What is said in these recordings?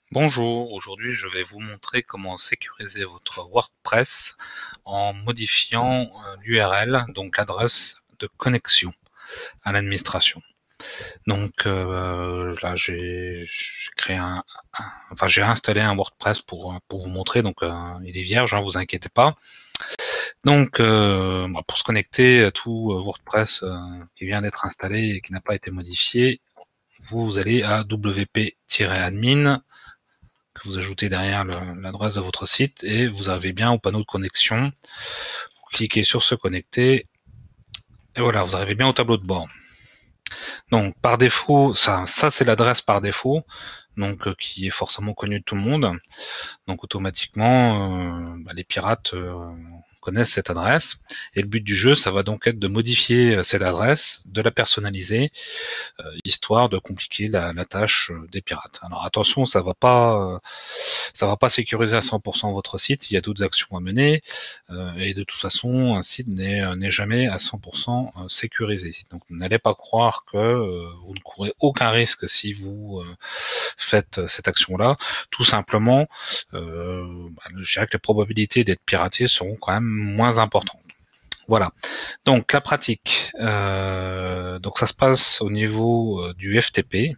Bonjour, aujourd'hui je vais vous montrer comment sécuriser votre WordPress en modifiant l'URL, donc l'adresse de connexion à l'administration. Donc là j'ai créé j'ai installé un WordPress pour vous montrer, donc il est vierge, hein, vous inquiétez pas. Donc pour se connecter à tout WordPress qui vient d'être installé et qui n'a pas été modifié, vous allez à wp-admin que vous ajoutez derrière l'adresse de votre site et vous arrivez bien au panneau de connexion. Vous cliquez sur se connecter et voilà, vous arrivez bien au tableau de bord. Donc par défaut, ça c'est l'adresse par défaut, donc qui est forcément connue de tout le monde. Donc automatiquement, les pirates connaissent cette adresse. Et le but du jeu, ça va donc être de modifier cette adresse, de la personnaliser, histoire de compliquer la tâche des pirates. Alors attention, ça va pas sécuriser à 100% votre site. Il y a d'autres actions à mener, et de toute façon, un site n'est jamais à 100% sécurisé. Donc n'allez pas croire que vous ne courez aucun risque si vous faites cette action-là. Tout simplement, je dirais que les probabilités d'être piraté seront quand même moins importantes. Voilà. Donc la pratique, donc ça se passe au niveau du FTP.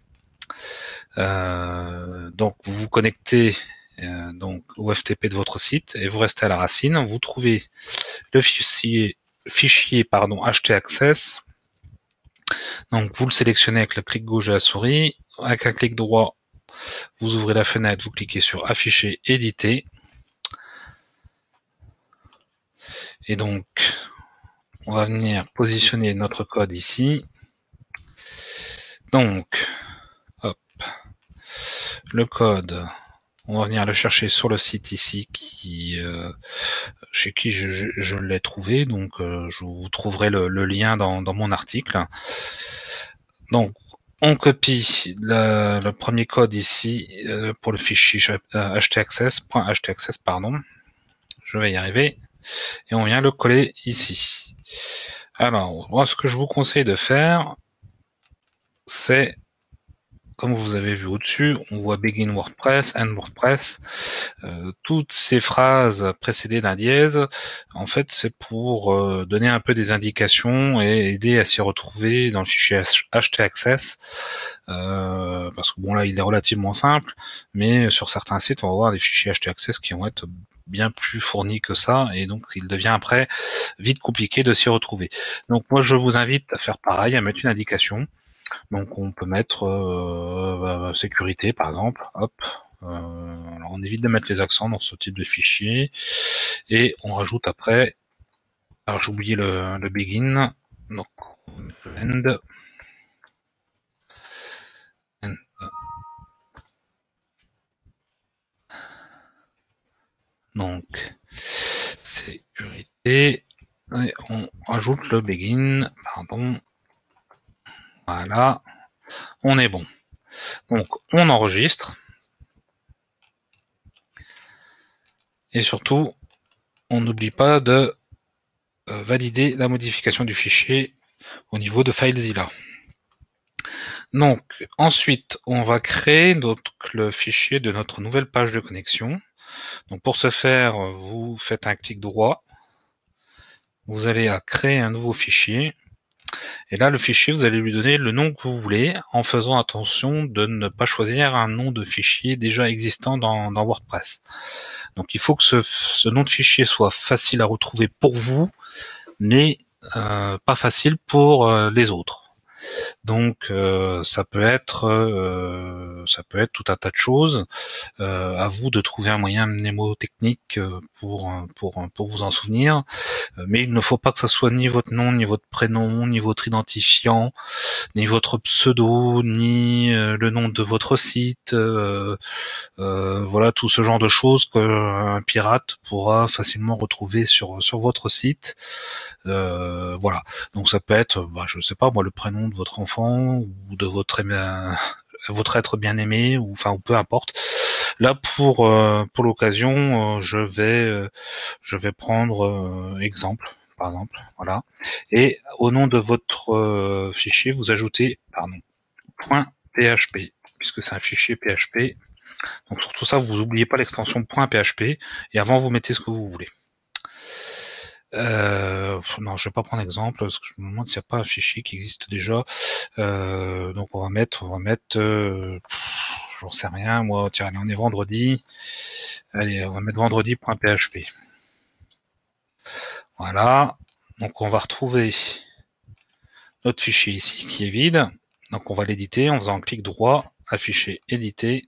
Donc vous vous connectez donc au FTP de votre site et vous restez à la racine. Vous trouvez le fichier htaccess. Donc vous le sélectionnez avec le clic gauche de la souris. Avec un clic droit, vous ouvrez la fenêtre, vous cliquez sur afficher, éditer. Et donc on va venir positionner notre code ici. Donc hop, le code, on va venir le chercher sur le site ici chez qui je l'ai trouvé. Donc je vous trouverai le lien dans mon article. Donc on copie le premier code ici pour le fichier htaccess, pardon. Je vais y arriver. Et on vient le coller ici. Alors, moi, ce que je vous conseille de faire, c'est, comme vous avez vu au-dessus, on voit Begin WordPress, End WordPress. Toutes ces phrases précédées d'un dièse, en fait, c'est pour donner un peu des indications et aider à s'y retrouver dans le fichier htaccess. Parce que bon, là, il est relativement simple, mais sur certains sites, on va voir des fichiers htaccess qui vont être bien plus fournis que ça, et donc il devient après vite compliqué de s'y retrouver. Donc moi, je vous invite à faire pareil, à mettre une indication. Donc on peut mettre sécurité par exemple, hop. Alors on évite de mettre les accents dans ce type de fichier et on rajoute après. Alors j'ai oublié le begin, donc end. Donc sécurité et on rajoute le begin, pardon. Voilà, on est bon. Donc on enregistre. Et surtout, on n'oublie pas de valider la modification du fichier au niveau de FileZilla. Donc ensuite, on va créer le fichier de notre nouvelle page de connexion. Donc pour ce faire, vous faites un clic droit. Vous allez à créer un nouveau fichier. Et là, le fichier, vous allez lui donner le nom que vous voulez, en faisant attention de ne pas choisir un nom de fichier déjà existant dans WordPress. Donc il faut que ce nom de fichier soit facile à retrouver pour vous, mais pas facile pour les autres. Donc ça peut être tout un tas de choses. À vous de trouver un moyen mnémotechnique pour vous en souvenir. Mais il ne faut pas que ce soit ni votre nom, ni votre prénom, ni votre identifiant, ni votre pseudo, ni le nom de votre site. Voilà, tout ce genre de choses qu'un pirate pourra facilement retrouver sur votre site. Voilà. Donc ça peut être, je sais pas moi, le prénom de votre enfant ou de votre être bien-aimé, ou enfin, ou peu importe. Là, pour l'occasion, je vais prendre exemple, par exemple, voilà. Et au nom de votre fichier, vous ajoutez, .php, puisque c'est un fichier PHP. Donc sur tout ça, vous n'oubliez pas l'extension .php, et avant vous mettez ce que vous voulez. Non, je vais pas prendre exemple, parce que je me demande s'il n'y a pas un fichier qui existe déjà. Donc on va mettre, j'en sais rien, moi, tiens, allez, on est vendredi. Allez, on va mettre vendredi.php. Voilà. Donc on va retrouver notre fichier ici qui est vide. Donc on va l'éditer en faisant un clic droit, afficher, éditer.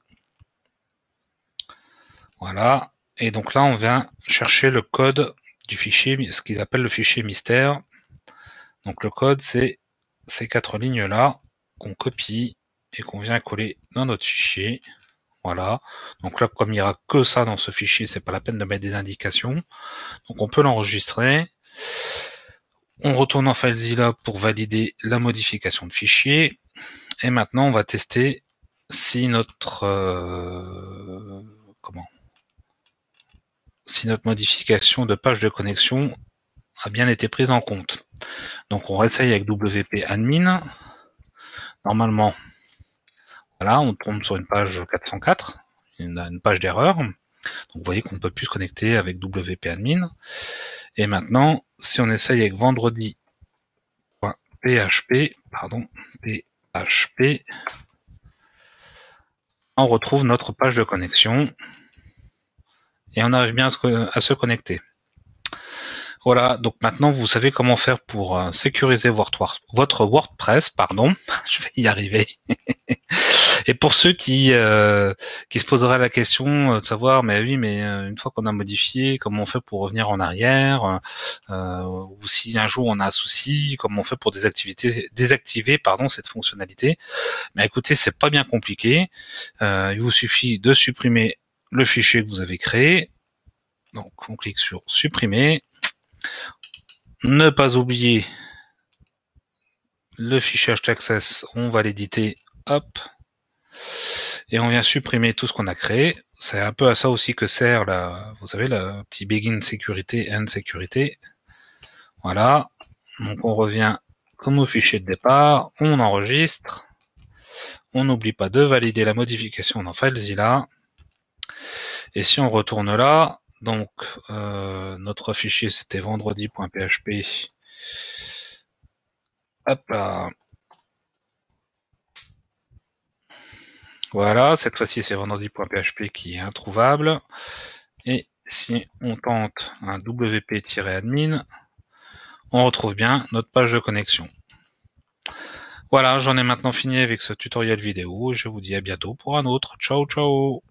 Voilà. Et donc là, on vient chercher le code du fichier, ce qu'ils appellent le fichier mystère. Donc le code, c'est ces 4 lignes-là qu'on copie et qu'on vient coller dans notre fichier. Voilà. Donc là, comme il n'y aura que ça dans ce fichier, c'est pas la peine de mettre des indications. Donc on peut l'enregistrer. On retourne en FileZilla pour valider la modification de fichier. Et maintenant, on va tester si notre si notre modification de page de connexion a bien été prise en compte. Donc on réessaye avec WP admin. Normalement, voilà, on tombe sur une page 404, une page d'erreur. Donc vous voyez qu'on ne peut plus se connecter avec WP admin. Et maintenant, si on essaye avec vendredi.php, PHP, on retrouve notre page de connexion et on arrive bien à se connecter. Voilà, donc maintenant vous savez comment faire pour sécuriser votre WordPress, pardon, je vais y arriver. Et pour ceux qui se poseraient la question de savoir, mais oui, mais une fois qu'on a modifié, comment on fait pour revenir en arrière, ou si un jour on a un souci, comment on fait pour désactiver cette fonctionnalité. Mais écoutez, c'est pas bien compliqué. Il vous suffit de supprimer le fichier que vous avez créé. Donc on clique sur supprimer. Ne pas oublier le fichier htaccess, on va l'éditer, hop, et on vient supprimer tout ce qu'on a créé. C'est un peu à ça aussi que sert vous savez, le petit begin sécurité, end sécurité. Voilà, donc on revient comme au fichier de départ, on enregistre, on n'oublie pas de valider la modification dans FileZilla, et si on retourne là, donc notre fichier c'était vendredi.php. Hop là. Voilà, cette fois-ci c'est vendredi.php qui est introuvable. Et si on tente un wp-admin, on retrouve bien notre page de connexion. Voilà, j'en ai maintenant fini avec ce tutoriel vidéo. Je vous dis à bientôt pour un autre. Ciao, ciao!